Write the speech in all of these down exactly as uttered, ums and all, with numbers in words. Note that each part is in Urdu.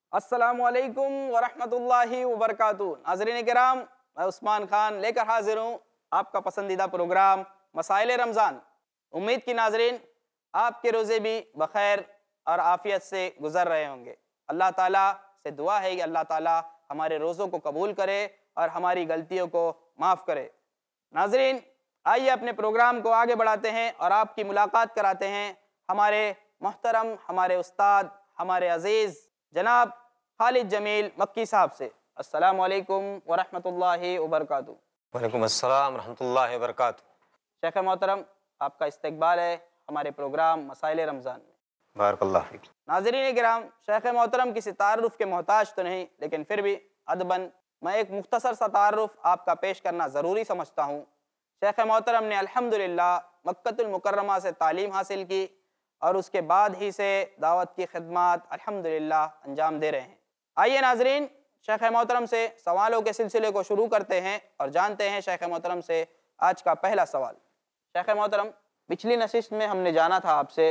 अस्सलामुअलैकुम वरहमतुल्लाहि वबरकातुहू। नाज़रीन किराम, मैं उस्मान खान लेकर हाजिर हूँ आपका पसंदीदा प्रोग्राम मसाइल रमज़ान। उम्मीद की नाज़रीन आपके रोज़े भी बख़ैर और आफ़ियत से गुज़र रहे होंगे। अल्लाह ताला से दुआ है कि अल्लाह ताला हमारे रोज़ों को कबूल करे और हमारी गलतियों को माफ़ करे। नाज़रीन, आइए अपने प्रोग्राम को आगे बढ़ाते हैं और आपकी मुलाकात कराते हैं हमारे मोहतरम, हमारे उस्ताद, हमारे अज़ीज़ जनाब खालिद जमील मक्की साहब से। अस्सलामु अलैकुम वरहमतुल्लाहि वबरकातुहू। वालेकुम अस्सलाम रहमतुल्लाहि व बरकातुहू। शेख मोहतरम, आपका इस्तकबाल है हमारे प्रोग्राम मसाइल रमज़ान में। बारकल्लाह फ़ीक। नाज़रीन किराम, शेख मोहतरम किसी तारुफ़ के मोहताज तो नहीं, लेकिन फिर भी अदबन मैं एक मुख्तसर सा तारुफ़ आपका पेश करना ज़रूरी समझता हूँ। शेख मोहतरम ने अल्हम्दुलिल्लाह मक्कतुल मुकर्रमा से तालीम हासिल की और उसके बाद ही से दावत की खिदमत अल्हम्दुलिल्लाह अंजाम दे रहे हैं। आइए नाज़रीन, शेख मोहतरम से सवालों के सिलसिले को शुरू करते हैं और जानते हैं शेख मोहतरम से आज का पहला सवाल। शेख मोहतरम, पिछली नशिस्त में हमने जाना था आपसे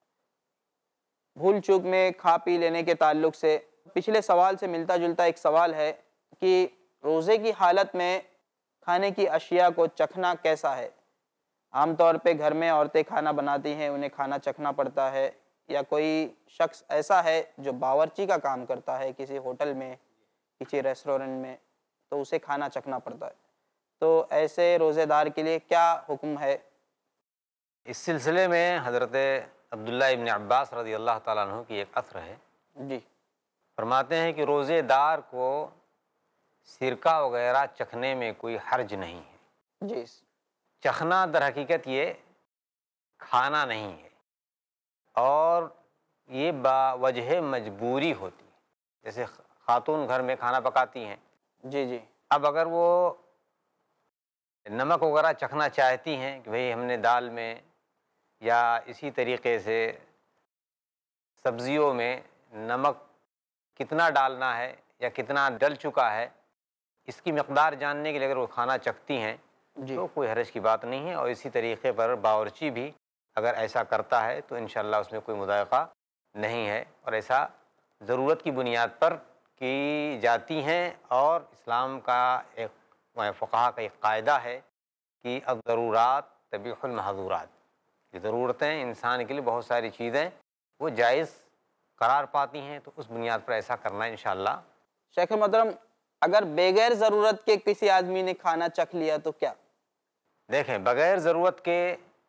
भूल चूक में खा पी लेने के ताल्लुक़ से। पिछले सवाल से मिलता जुलता एक सवाल है कि रोज़े की हालत में खाने की अशिया को चखना कैसा है। आम तौर पे घर में औरतें खाना बनाती हैं, उन्हें खाना चखना पड़ता है, या कोई शख्स ऐसा है जो बावर्ची का काम करता है किसी होटल में, किसी रेस्टोरेंट में, तो उसे खाना चखना पड़ता है। तो ऐसे रोज़ेदार के लिए क्या हुक्म है? इस सिलसिले में हज़रत अब्दुल्ला इब्न अब्बास रज़ी अल्लाह ताला अन्हु की एक असर है। जी। फरमाते हैं कि रोज़ेदार को सिरका वगैरह चखने में कोई हर्ज नहीं है। जी। चखना दर हकीकत ये खाना नहीं है और ये बावजह मजबूरी होती है। जैसे खातून घर में खाना पकाती हैं, जी जी। अब अगर वो नमक वगैरह चखना चाहती हैं कि भाई हमने दाल में या इसी तरीक़े से सब्ज़ियों में नमक कितना डालना है या कितना डल चुका है, इसकी मक़दार जानने के लिए अगर वो खाना चखती हैं तो कोई हरज की बात नहीं है। और इसी तरीक़े पर बावर्ची भी अगर ऐसा करता है तो इंशाअल्लाह उसमें कोई मुदायक़ा नहीं है और ऐसा ज़रूरत की बुनियाद पर की जाती हैं। और इस्लाम का एक फ़ुक़हा का एक कायदा है कि अज़रूरात तबीहुल महज़ूरात, ये ज़रूरतें इंसान के लिए बहुत सारी चीज़ें वो जायज़ करार पाती हैं, तो उस बुनियाद पर ऐसा करना इंशाअल्लाह। शेख मोहतरम, अगर बगैर ज़रूरत के किसी आदमी ने खाना चख लिया तो क्या? देखें, बग़ैर ज़रूरत के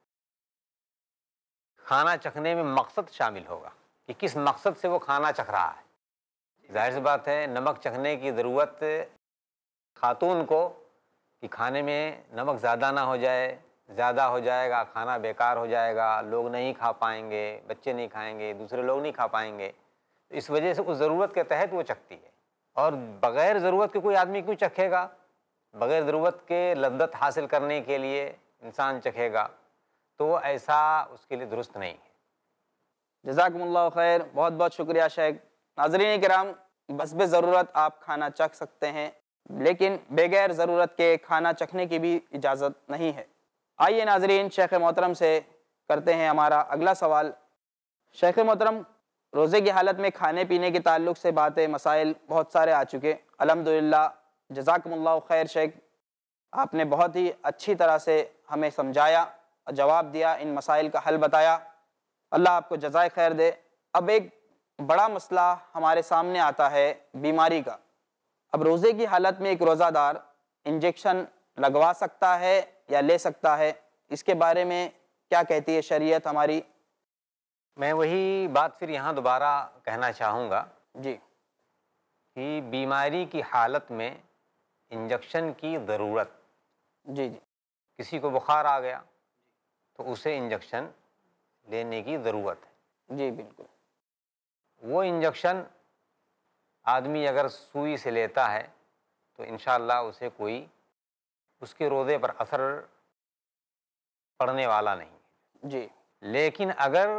खाना चखने में मकसद शामिल होगा कि किस मकसद से वो खाना चख रहा है। ज़ाहिर सी बात है, नमक चखने की ज़रूरत खातून को कि खाने में नमक ज़्यादा ना हो जाए, ज़्यादा हो जाएगा खाना बेकार हो जाएगा, लोग नहीं खा पाएंगे, बच्चे नहीं खाएंगे, दूसरे लोग नहीं खा पाएंगे, तो इस वजह से उस ज़रूरत के तहत वो चखती है। और बग़ैर ज़रूरत के कोई आदमी क्यों चखेगा? बग़ैर ज़रूरत के लद्दत हासिल करने के लिए इंसान चखेगा, तो ऐसा उसके लिए दुरुस्त नहीं है। जज़ाकुमुल्लाह खैर, बहुत बहुत शुक्रिया शेख। नाज़रीन किराम, बस्बे ज़रूरत आप खाना चख सकते हैं, लेकिन बगैर ज़रूरत के खाना चखने की भी इजाज़त नहीं है। आइए नाज़रीन, शेख मोहतरम से करते हैं हमारा अगला सवाल। शेख मोहतरम, रोज़े की हालत में खाने पीने के ताल्लुक़ से बातें मसाइल बहुत सारे आ चुके, अल्हम्दुलिल्लाह। जज़ाकुमुल्लाह खैर शेख, आपने बहुत ही अच्छी तरह से हमें समझाया और जवाब दिया, इन मसाइल का हल बताया, अल्लाह आपको जज़ाए खैर दे। अब एक बड़ा मसला हमारे सामने आता है बीमारी का। अब रोज़े की हालत में एक रोज़ादार इंजेक्शन लगवा सकता है या ले सकता है, इसके बारे में क्या कहती है शरीयत हमारी? मैं वही बात फिर यहाँ दोबारा कहना चाहूँगा जी। कि बीमारी की हालत में इंजेक्शन की ज़रूरत, जी जी। किसी को बुखार आ गया तो उसे इंजेक्शन लेने की ज़रूरत है। जी बिल्कुल। वो इंजेक्शन आदमी अगर सुई से लेता है तो इंशाअल्लाह उसे कोई उसके रोज़े पर असर पड़ने वाला नहीं। जी। लेकिन अगर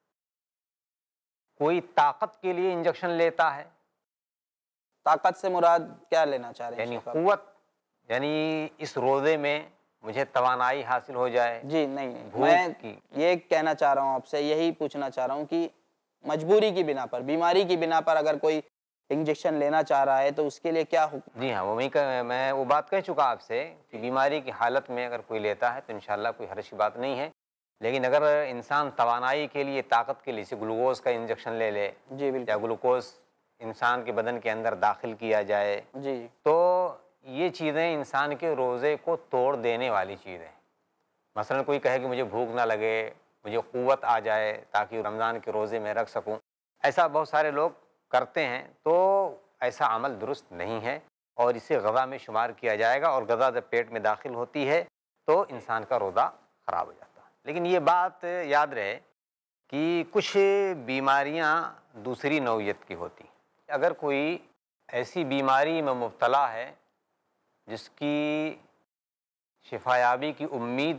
कोई ताकत के लिए इंजेक्शन लेता है, ताकत से मुराद क्या लेना चाह रहे हैं? यानी क़ुव्वत, यानी इस रोज़े में मुझे तवानाई हासिल हो जाए। जी नहीं, नहीं। मैं ये कहना चाह रहा हूँ आपसे, यही पूछना चाह रहा हूँ कि मजबूरी की बिना पर, बीमारी की बिना पर अगर कोई انجیکشن لینا چاہ رہا ہے تو اس کے لیے کیا حکم؟ جی ہاں، وہ وہیں کا میں وہ بات کہہ چکا آپ سے کہ بیماری کی حالت میں اگر کوئی لیتا ہے تو انشاءاللہ کوئی حرج کی بات نہیں ہے، لیکن اگر انسان توانائی کے لیے، طاقت کے لیے سے گلوکوز کا انجیکشن لے لے جی بالکل، یا گلوکوز انسان کے بدن کے اندر داخل کیا جائے جی تو یہ چیزیں انسان کے روزے کو توڑ دینے والی چیزیں ہیں۔ مثلا کوئی کہے کہ مجھے بھوک نہ لگے، مجھے قوت آ جائے تاکہ رمضان کے روزے میں رکھ سکوں، ایسا بہت سارے لوگ کرتے ہیں، تو ایسا عمل درست نہیں ہے اور اسے غذا میں شمار کیا جائے گا، اور غذا جب پیٹ میں داخل ہوتی ہے تو انسان کا روزہ خراب ہو جاتا ہے۔ لیکن یہ بات یاد رہے کہ کچھ بیماریاں دوسری نوعیت کی ہوتی ہیں۔ اگر کوئی ایسی بیماری میں مبتلا ہے جس کی شفا یابی کی امید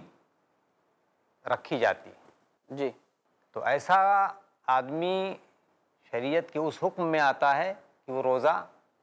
رکھی جاتی ہے، جی تو ایسا آدمی شریعت کے اس حکم میں آتا ہے کہ وہ روزہ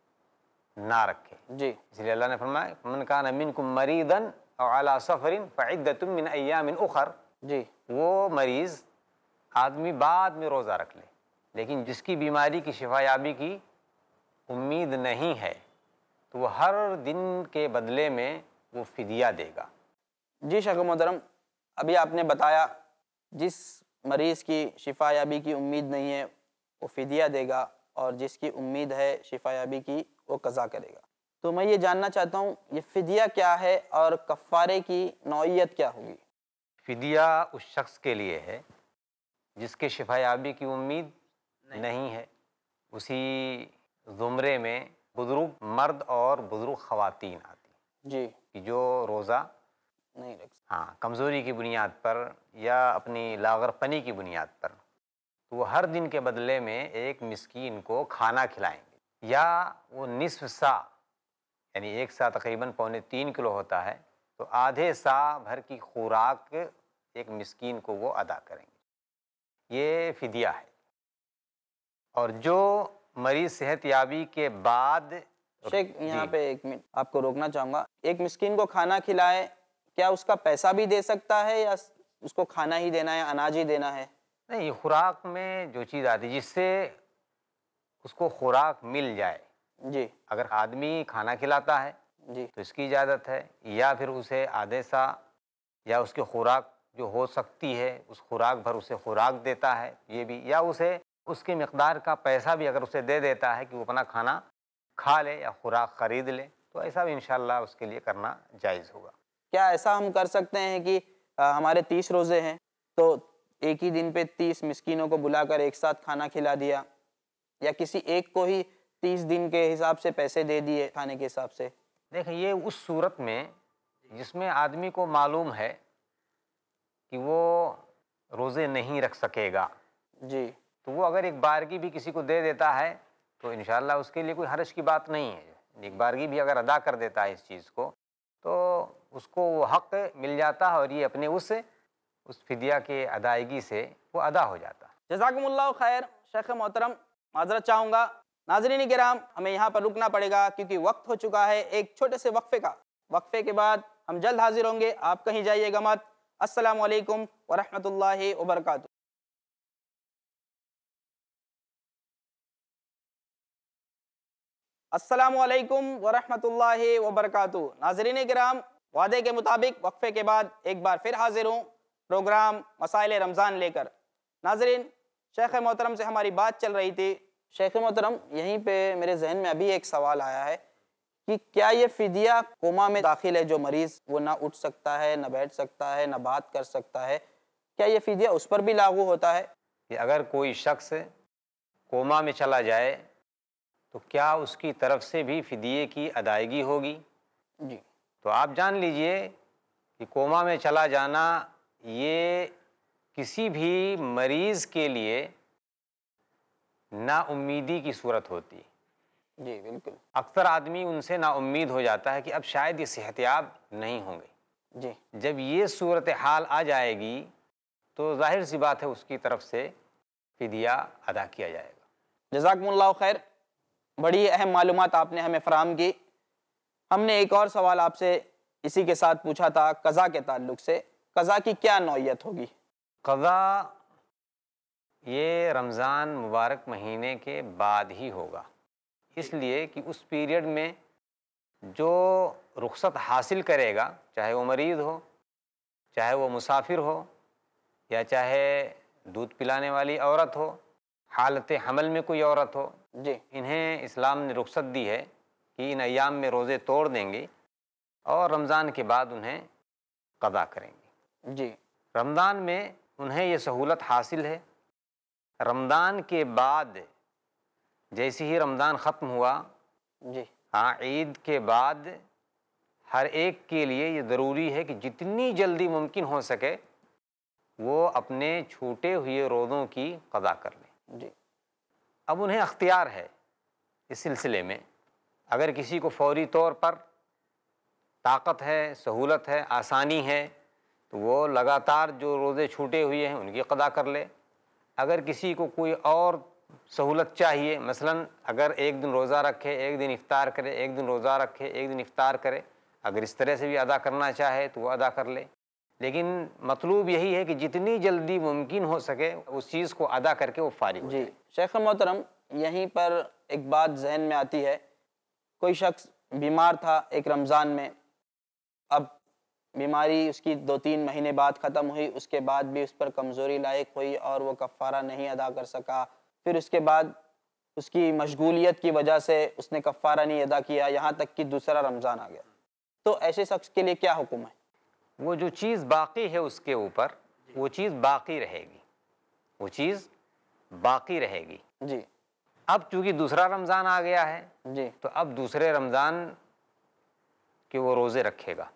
نہ رکھے۔ جی اس لیے اللہ نے فرمایا من کان منکم مریضا او علی سفر فعدۃ من ایام اخر، جی وہ مریض آدمی بعد میں روزہ رکھ لے، لیکن جس کی بیماری کی شفا یابی کی امید نہیں ہے تو وہ ہر دن کے بدلے میں وہ فدیہ دے گا۔ جی شیخ محترم، ابھی آپ نے بتایا جس مریض کی شفا یابی کی امید نہیں ہے وہ فدیہ دے گا، اور جس کی امید ہے شفا یابی کی وہ قضا کرے گا۔ تو میں یہ جاننا چاہتا ہوں یہ فدیہ کیا ہے اور کفارے کی نوعیت کیا ہوگی؟ فدیہ اس شخص کے لیے ہے جس کے شفا یابی کی امید نہیں ہے۔ اسی زمرے میں بزرگ مرد اور بزرگ خواتین آتی ہیں جی کہ جو روزہ نہیں رکھ سکتے۔ ہاں کمزوری کی بنیاد پر یا اپنی لاغر پنی کی بنیاد پر، تو وہ ہر دن کے بدلے میں ایک مسکین کو کھانا کھلائیں گے، یا وہ نصف سا یعنی ایک سا تقریباً پونے تین کلو ہوتا ہے، تو آدھے سا بھر کی خوراک ایک مسکین کو وہ ادا کریں گے۔ یہ فدیہ ہے۔ اور جو مریض صحت یابی کے بعد شیخ یہاں پہ ایک منٹ آپ کو روکنا چاہوں گا، ایک مسکین کو کھانا کھلائے، کیا اس کا پیسہ بھی دے سکتا ہے یا اس کو کھانا ہی دینا ہے، اناج ہی دینا ہے؟ نہیں، خوراک میں جو چیز آتی ہے جس سے اس کو خوراک مل جائے، جی اگر آدمی کھانا کھلاتا ہے جی تو اس کی اجازت ہے، یا پھر اسے آدھے سا یا اس کی خوراک جو ہو سکتی ہے اس خوراک بھر اسے خوراک دیتا ہے، یہ بھی، یا اسے اس کی مقدار کا پیسہ بھی اگر اسے دے دیتا ہے کہ وہ اپنا کھانا کھا لے یا خوراک خرید لے، تو ایسا بھی انشاءاللہ اس کے لیے کرنا جائز ہوگا۔ کیا ایسا ہم کر سکتے ہیں کہ آ، ہمارے تیس روزے ہیں تو ایک ہی دن پہ تیس مسکینوں کو بلا کر ایک ساتھ کھانا کھلا دیا، یا کسی ایک کو ہی تیس دن کے حساب سے پیسے دے دیے کھانے کے حساب سے؟ دیکھیں، یہ اس صورت میں جس میں آدمی کو معلوم ہے کہ وہ روزے نہیں رکھ سکے گا، جی تو وہ اگر ایک بارگی بھی کسی کو دے دیتا ہے تو انشاءاللہ اس کے لیے کوئی حرج کی بات نہیں ہے۔ ایک بارگی بھی اگر ادا کر دیتا ہے اس چیز کو تو اس کو وہ حق مل جاتا ہے، اور یہ اپنے اس اس فدیہ کے ادائیگی سے وہ ادا ہو جاتا ہے۔ جزاکم اللہ خیر شیخ محترم، معذرت چاہوں گا ناظرین کرام، ہمیں یہاں پر رکنا پڑے گا کیونکہ وقت ہو چکا ہے ایک چھوٹے سے وقفے کا۔ وقفے کے بعد ہم جلد حاضر ہوں گے، آپ کہیں جائیے گا مت۔ السلام علیکم ورحمۃ اللہ وبرکاتہ۔ السلام علیکم ورحمۃ اللہ وبرکاتہ۔ ناظرین کرام، وعدے کے مطابق وقفے کے بعد ایک بار پھر حاضر ہوں پروگرام مسائل رمضان لے کر۔ ناظرین، شیخ محترم سے ہماری بات چل رہی تھی۔ شیخ محترم، یہیں پہ میرے ذہن میں ابھی ایک سوال آیا ہے کہ کیا یہ فدیہ کوما میں داخل ہے جو مریض وہ نہ اٹھ سکتا ہے، نہ بیٹھ سکتا ہے، نہ بات کر سکتا ہے، کیا یہ فدیہ اس پر بھی لاگو ہوتا ہے؟ کہ اگر کوئی شخص کوما میں چلا جائے تو کیا اس کی طرف سے بھی فدیے کی ادائیگی ہوگی؟ جی تو آپ جان لیجئے کہ کوما میں چلا جانا یہ کسی بھی مریض کے لیے نا امیدی کی صورت ہوتی ہے۔ جی بالکل۔ اکثر آدمی ان سے نا امید ہو جاتا ہے کہ اب شاید یہ صحت یاب نہیں ہوں گے۔ جی جب یہ صورتحال آ جائے گی تو ظاہر سی بات ہے اس کی طرف سے فدیہ ادا کیا جائے گا۔ جزاکم اللہ خیر، بڑی اہم معلومات آپ نے ہمیں فراہم کی۔ ہم نے ایک اور سوال آپ سے اسی کے ساتھ پوچھا تھا قضا کے تعلق سے، قضا کی کیا نوعیت ہوگی؟ قضا یہ رمضان مبارک مہینے کے بعد ہی ہوگا۔ اس لیے کہ اس پیریڈ میں جو رخصت حاصل کرے گا، چاہے وہ مریض ہو، چاہے وہ مسافر ہو، یا چاہے دودھ پلانے والی عورت ہو، حالت حمل میں کوئی عورت ہو، جی انہیں اسلام نے رخصت دی ہے کہ ان ایام میں روزے توڑ دیں گے اور رمضان کے بعد انہیں قضا کریں گے۔ جی رمضان میں انہیں یہ سہولت حاصل ہے۔ رمضان کے بعد جیسے ہی رمضان ختم ہوا، جی ہاں عید کے بعد ہر ایک کے لیے یہ ضروری ہے کہ جتنی جلدی ممکن ہو سکے وہ اپنے چھوٹے ہوئے روزوں کی قضا کر لیں۔ جی اب انہیں اختیار ہے اس سلسلے میں، اگر کسی کو فوری طور پر طاقت ہے، سہولت ہے، آسانی ہے، تو وہ لگاتار جو روزے چھوٹے ہوئے ہیں ان کی قضا کر لے۔ اگر کسی کو کوئی اور سہولت چاہیے، مثلا اگر ایک دن روزہ رکھے، ایک دن افطار کرے، ایک دن روزہ رکھے، ایک دن افطار کرے، اگر اس طرح سے بھی ادا کرنا چاہے تو وہ ادا کر لے، لیکن مطلوب یہی ہے کہ جتنی جلدی ممکن ہو سکے اس چیز کو ادا کر کے وہ فارغ ہو جی جائے۔ شیخ محترم، یہیں پر ایک بات ذہن میں آتی ہے، کوئی شخص بیمار تھا ایک رمضان میں، اب بیماری اس کی دو تین مہینے بعد ختم ہوئی، اس کے بعد بھی اس پر کمزوری لاحق ہوئی اور وہ کفارہ نہیں ادا کر سکا، پھر اس کے بعد اس کی مشغولیت کی وجہ سے اس نے کفارہ نہیں ادا کیا، یہاں تک کہ دوسرا رمضان آ گیا، تو ایسے شخص کے لیے کیا حکم ہے؟ وہ جو چیز باقی ہے اس کے اوپر وہ چیز باقی رہے گی، وہ چیز باقی رہے گی۔ جی اب چونکہ دوسرا رمضان آ گیا ہے جی تو اب دوسرے رمضان کے وہ روزے رکھے گا،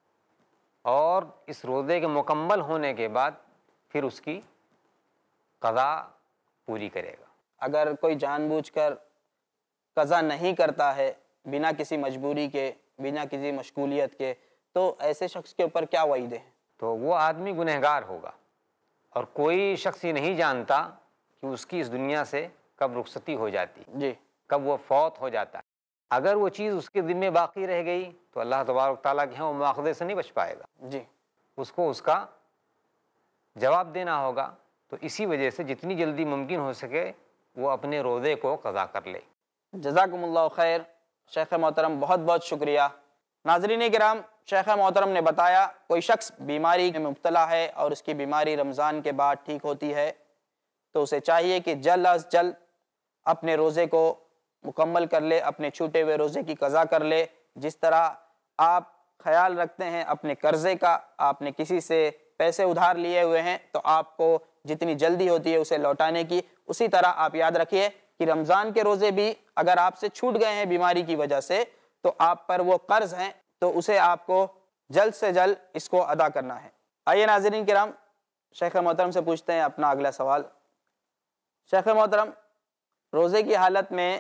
اور اس روزے کے مکمل ہونے کے بعد پھر اس کی قضا پوری کرے گا۔ اگر کوئی جان بوجھ کر قضا نہیں کرتا ہے بنا کسی مجبوری کے، بنا کسی مشغولیت کے، تو ایسے شخص کے اوپر کیا وعید ہے؟ تو وہ آدمی گنہگار ہوگا، اور کوئی شخص یہ نہیں جانتا کہ اس کی اس دنیا سے کب رخصتی ہو جاتی، جی کب وہ فوت ہو جاتا ہے۔ اگر وہ چیز اس کے ذمے باقی رہ گئی تو اللہ تبارک تعالیٰ کے ہاں وہ مواخذے سے نہیں بچ پائے گا، جی اس کو اس کا جواب دینا ہوگا۔ تو اسی وجہ سے جتنی جلدی ممکن ہو سکے وہ اپنے روزے کو قضا کر لے۔ جزاکم اللہ خیر شیخ محترم، بہت بہت شکریہ۔ ناظرین کرام، شیخ محترم نے بتایا کوئی شخص بیماری میں مبتلا ہے اور اس کی بیماری رمضان کے بعد ٹھیک ہوتی ہے تو اسے چاہیے کہ جلد از جلد اپنے روزے کو مکمل کر لے، اپنے چھوٹے ہوئے روزے کی قضا کر لے۔ جس طرح آپ خیال رکھتے ہیں اپنے قرضے کا، آپ نے کسی سے پیسے ادھار لیے ہوئے ہیں تو آپ کو جتنی جلدی ہوتی ہے اسے لوٹانے کی، اسی طرح آپ یاد رکھیے کہ رمضان کے روزے بھی اگر آپ سے چھوٹ گئے ہیں بیماری کی وجہ سے تو آپ پر وہ قرض ہیں، تو اسے آپ کو جلد سے جلد اس کو ادا کرنا ہے۔ آئیے ناظرین کرام، شیخ محترم سے پوچھتے ہیں اپنا اگلا سوال۔ شیخ محترم، روزے کی حالت میں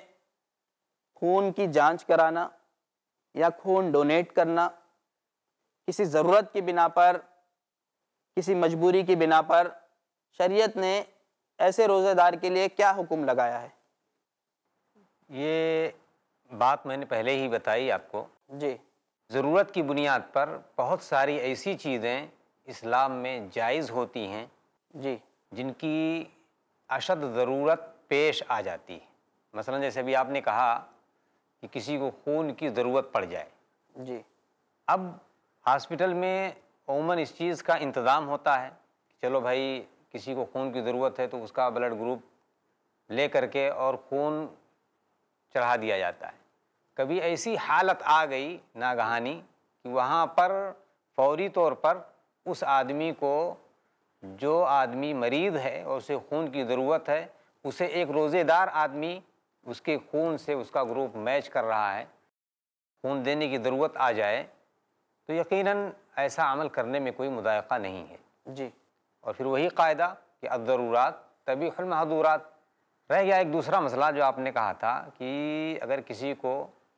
خون کی جانچ کرانا یا خون ڈونیٹ کرنا کسی ضرورت کی بنا پر، کسی مجبوری کی بنا پر، شریعت نے ایسے روزے دار کے لیے کیا حکم لگایا ہے؟ یہ بات میں نے پہلے ہی بتائی آپ کو۔ جی ضرورت کی بنیاد پر بہت ساری ایسی چیزیں اسلام میں جائز ہوتی ہیں جی جن کی اشد ضرورت پیش آ جاتی ہے۔ مثلا جیسے ابھی آپ نے کہا کہ کسی کو خون کی ضرورت پڑ جائے، جی اب ہاسپٹل میں عموماً اس چیز کا انتظام ہوتا ہے کہ چلو بھائی کسی کو خون کی ضرورت ہے تو اس کا بلڈ گروپ لے کر کے اور خون چڑھا دیا جاتا ہے۔ کبھی ایسی حالت آ گئی ناگہانی کہ وہاں پر فوری طور پر اس آدمی کو، جو آدمی مریض ہے اور اسے خون کی ضرورت ہے، اسے ایک روزے دار آدمی اس کے خون سے اس کا گروپ میچ کر رہا ہے، خون دینے کی ضرورت آ جائے تو یقیناً ایسا عمل کرنے میں کوئی مضائقہ نہیں ہے۔ جی اور پھر وہی قاعدہ کہ الضرورات تبیح المحظورات۔ رہ گیا ایک دوسرا مسئلہ جو آپ نے کہا تھا کہ اگر کسی کو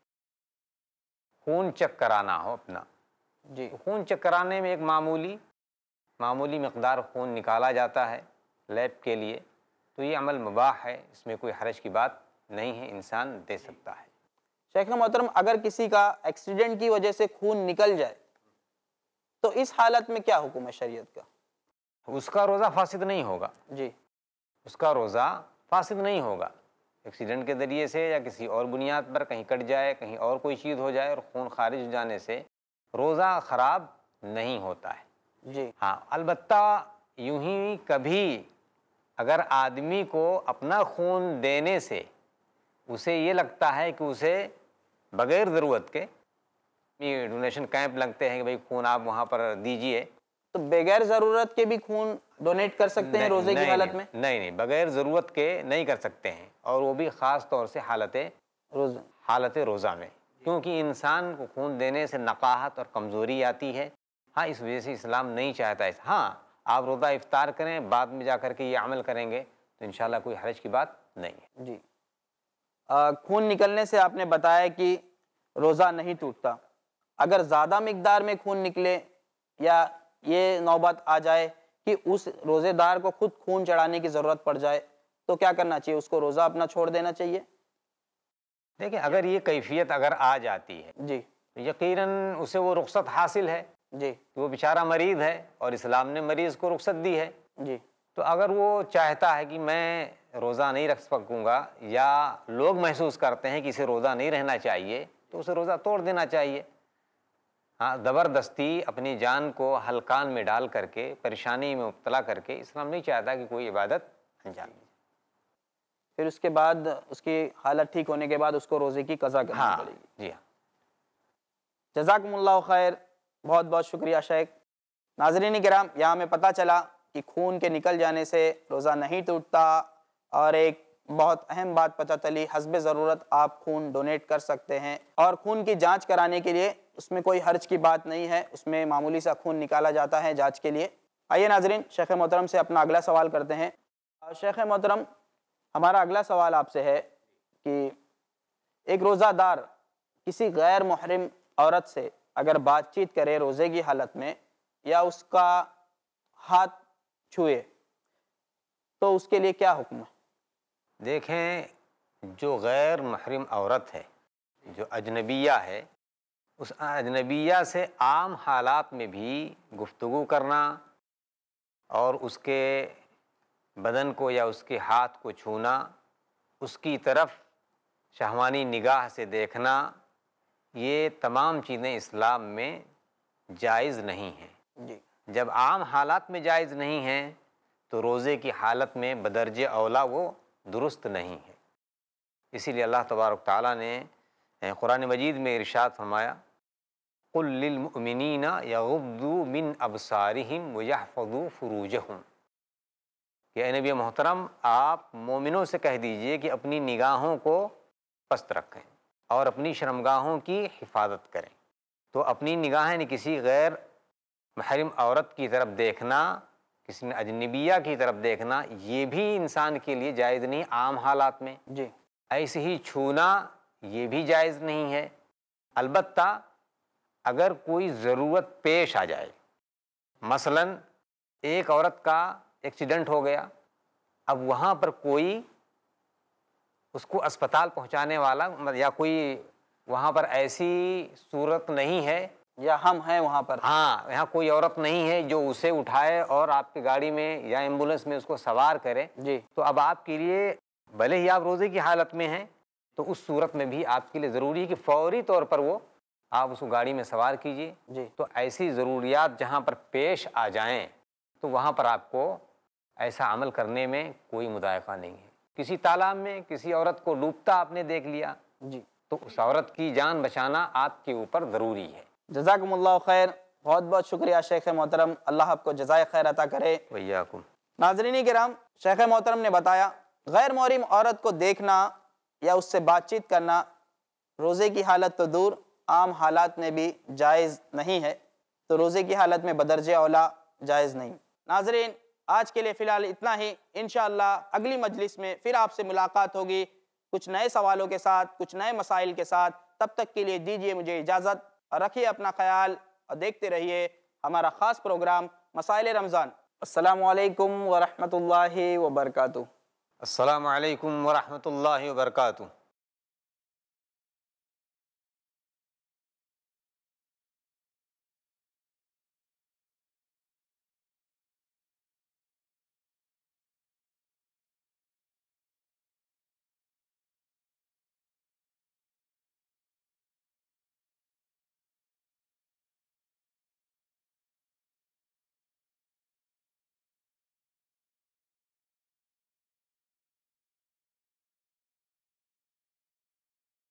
خون چیک کرانا ہو اپنا، جی تو خون چیک کرانے میں ایک معمولی معمولی مقدار خون نکالا جاتا ہے لیب کے لیے، تو یہ عمل مباح ہے، اس میں کوئی حرج کی بات نہیں ہے، انسان دے سکتا ہے۔ شیخ محترم، اگر کسی کا ایکسیڈنٹ کی وجہ سے خون نکل جائے تو اس حالت میں کیا حکم ہے شریعت کا؟ اس کا روزہ فاسد نہیں ہوگا، جی اس کا روزہ فاسد نہیں ہوگا، ایکسیڈنٹ کے ذریعے سے یا کسی اور بنیاد پر کہیں کٹ جائے، کہیں اور کوئی چیز ہو جائے اور خون خارج ہو جانے سے روزہ خراب نہیں ہوتا ہے۔ جی ہاں البتہ یوں ہی کبھی اگر آدمی کو اپنا خون دینے سے اسے یہ لگتا ہے کہ اسے بغیر ضرورت کے، یہ ڈونیشن کیمپ لگتے ہیں کہ بھئی خون آپ وہاں پر دیجئے، تو بغیر ضرورت کے بھی خون ڈونیٹ کر سکتے ہیں روزے کی حالت میں؟ نہیں نہیں، بغیر ضرورت کے نہیں کر سکتے ہیں، اور وہ بھی خاص طور سے حالت روزہ حالت روزہ میں، کیونکہ انسان کو خون دینے سے نقاہت اور کمزوری آتی ہے۔ ہاں اس وجہ سے اسلام نہیں چاہتا ہے۔ ہاں آپ روزہ افطار کریں، بعد میں جا کر کے یہ عمل کریں گے تو انشاءاللہ کوئی حرج کی بات نہیں ہے۔ جی آ, خون نکلنے سے آپ نے بتایا کہ روزہ نہیں ٹوٹتا، اگر زیادہ مقدار میں خون نکلے یا یہ نوبت آ جائے کہ اس روزے دار کو خود خون چڑھانے کی ضرورت پڑ جائے تو کیا کرنا چاہیے؟ اس کو روزہ اپنا چھوڑ دینا چاہیے؟ دیکھیں اگر یہ کیفیت اگر آ جاتی ہے جی تو یقیناً اسے وہ رخصت حاصل ہے جی کہ وہ بیچارہ مریض ہے اور اسلام نے مریض کو رخصت دی ہے، جی تو اگر وہ چاہتا ہے کہ میں روزہ نہیں رکھ سکوں گا یا لوگ محسوس کرتے ہیں کہ اسے روزہ نہیں رہنا چاہیے تو اسے روزہ توڑ دینا چاہیے۔ ہاں زبردستی اپنی جان کو ہلکان میں ڈال کر کے پریشانی میں مبتلا کر کے اسلام نہیں چاہتا کہ کوئی عبادت انجام دے۔ پھر اس کے بعد اس کی حالت ٹھیک ہونے کے بعد اس کو روزے کی قضا کرنی ہاں پڑے گی۔ جی ہاں جزاکم اللہ خیر، بہت بہت شکریہ شیخ۔ ناظرین کرام، یہاں ہمیں پتہ چلا کہ خون کے نکل جانے سے روزہ نہیں ٹوٹتا، اور ایک بہت اہم بات پتہ چلی، حسب ضرورت آپ خون ڈونیٹ کر سکتے ہیں، اور خون کی جانچ کرانے کے لیے اس میں کوئی حرج کی بات نہیں ہے، اس میں معمولی سا خون نکالا جاتا ہے جانچ کے لیے۔ آئیے ناظرین شیخ محترم سے اپنا اگلا سوال کرتے ہیں۔ شیخ محترم، ہمارا اگلا سوال آپ سے ہے کہ ایک روزہ دار کسی غیر محرم عورت سے اگر بات چیت کرے روزے کی حالت میں یا اس کا ہاتھ چھوئے تو اس کے لیے کیا حکم ہے؟ دیکھیں جو غیر محرم عورت ہے، جو اجنبیہ ہے، اس اجنبیہ سے عام حالات میں بھی گفتگو کرنا اور اس کے بدن کو یا اس کے ہاتھ کو چھونا، اس کی طرف شہوانی نگاہ سے دیکھنا، یہ تمام چیزیں اسلام میں جائز نہیں ہیں۔ جی جب عام حالات میں جائز نہیں ہیں تو روزے کی حالت میں بدرجہ اولا وہ درست نہیں ہے۔ اسی لیے اللہ تبارک تعالیٰ نے قرآن مجید میں ارشاد فرمایا، قُل لِّلْمُؤْمِنِينَ يَغُضُّوا مِنْ أَبْصَارِهِمْ وَيَحْفَظُوا فُرُوجَهُمْ کہ اے نبی محترم آپ مومنوں سے کہہ دیجئے کہ اپنی نگاہوں کو پست رکھیں اور اپنی شرمگاہوں کی حفاظت کریں۔ تو اپنی نگاہیں نے کسی غیر محرم عورت کی طرف دیکھنا، کسی اجنبیہ کی طرف دیکھنا، یہ بھی انسان کے لیے جائز نہیں عام حالات میں۔ جی ایسے ہی چھونا یہ بھی جائز نہیں ہے، البتہ اگر کوئی ضرورت پیش آ جائے، مثلاً ایک عورت کا ایکسیڈنٹ ہو گیا، اب وہاں پر کوئی اس کو اسپتال پہنچانے والا یا کوئی وہاں پر ایسی صورت نہیں ہے، یا ہم ہیں وہاں پر، ہاں یہاں کوئی عورت نہیں ہے جو اسے اٹھائے اور آپ کی گاڑی میں یا ایمبولنس میں اس کو سوار کرے، جی تو اب آپ کے لیے بھلے ہی آپ روزے کی حالت میں ہیں تو اس صورت میں بھی آپ کے لیے ضروری ہے کہ فوری طور پر وہ آپ اس کو گاڑی میں سوار کیجئے۔ جی تو ایسی ضروریات جہاں پر پیش آ جائیں تو وہاں پر آپ کو ایسا عمل کرنے میں کوئی مضائقہ نہیں ہے۔ کسی تالاب میں کسی عورت کو ڈوبتا آپ نے دیکھ لیا جی تو اس عورت کی جان بچانا آپ کے اوپر ضروری ہے۔ جزاکم اللہ خیر، بہت بہت شکریہ شیخ محترم، اللہ آپ کو جزائے خیر عطا کرے۔ ویاکم۔ ناظرین کرام، شیخ محترم نے بتایا غیر محرم عورت کو دیکھنا یا اس سے بات چیت کرنا روزے کی حالت تو دور عام حالات میں بھی جائز نہیں ہے، تو روزے کی حالت میں بدرجہ اولا جائز نہیں۔ ناظرین آج کے لیے فی الحال اتنا ہی، انشاءاللہ اگلی مجلس میں پھر آپ سے ملاقات ہوگی کچھ نئے سوالوں کے ساتھ، کچھ نئے مسائل کے ساتھ۔ تب تک کے لیے دیجیے مجھے اجازت، اور رکھیے اپنا خیال اور دیکھتے رہیے ہمارا خاص پروگرام مسائل رمضان۔ السلام علیکم ورحمۃ اللہ وبرکاتہ۔ السلام علیکم ورحمۃ اللہ وبرکاتہ۔